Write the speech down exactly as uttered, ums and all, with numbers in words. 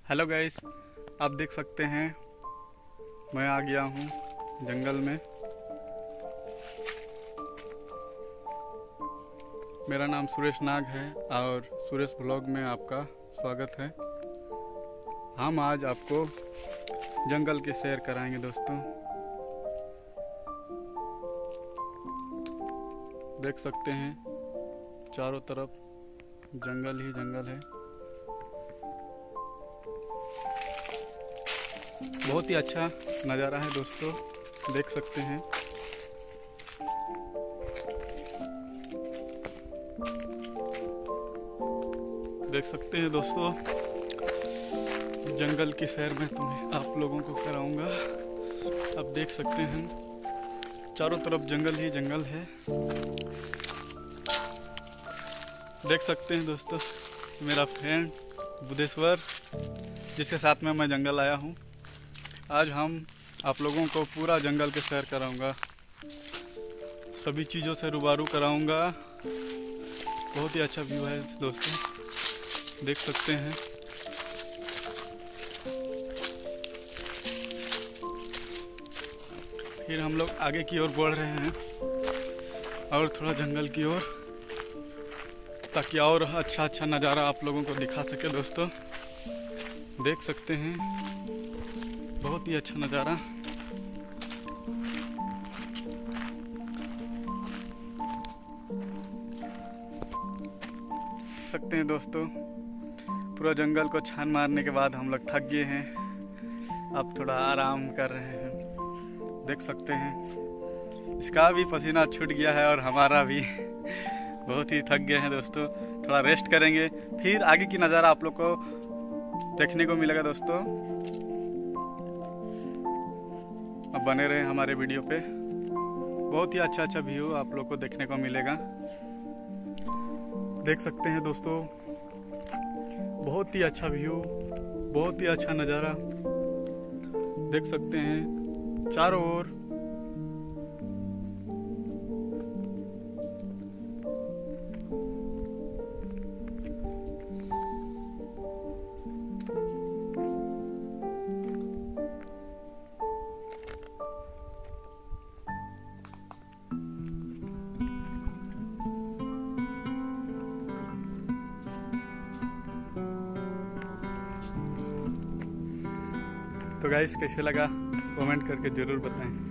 Hello guys, आप देख सकते हैं मैं आ गया हूँ जंगल में। मेरा नाम सुरेश नाग है और सुरेश ब्लॉग में आपका स्वागत है। हम आज आपको जंगल की सैर कराएंगे दोस्तों। देख सकते हैं चारों तरफ जंगल ही जंगल है। बहुत ही अच्छा नज़ारा है दोस्तों, देख सकते हैं। देख सकते हैं दोस्तों, जंगल की सैर में तुम्हें आप लोगों को कराऊंगा। अब देख सकते हैं चारों तरफ जंगल ही जंगल है। देख सकते हैं दोस्तों, मेरा फ्रेंड बुद्धेश्वर जिसके साथ में मैं जंगल आया हूँ। आज हम आप लोगों को पूरा जंगल के सैर कराऊंगा, सभी चीज़ों से रूबरू कराऊंगा। बहुत ही अच्छा व्यू है दोस्तों, देख सकते हैं। फिर हम लोग आगे की ओर बढ़ रहे हैं और थोड़ा जंगल की ओर, ताकि और अच्छा अच्छा नज़ारा आप लोगों को दिखा सके दोस्तों। देख सकते हैं बहुत ही अच्छा नज़ारा। सकते हैं दोस्तों, पूरा जंगल को छान मारने के बाद हम लोग थक गए हैं। अब थोड़ा आराम कर रहे हैं। देख सकते हैं इसका भी पसीना छूट गया है और हमारा भी। बहुत ही थक गए हैं दोस्तों, थोड़ा रेस्ट करेंगे, फिर आगे की नज़ारा आप लोग को देखने को मिलेगा दोस्तों। अब बने रहे हमारे वीडियो पे, बहुत ही अच्छा अच्छा व्यू आप लोग को देखने को मिलेगा। देख सकते हैं दोस्तों, बहुत ही अच्छा व्यू, बहुत ही अच्छा नज़ारा। देख सकते हैं चारों ओर तो गाइस कैसे लगा कमेंट करके ज़रूर बताएं।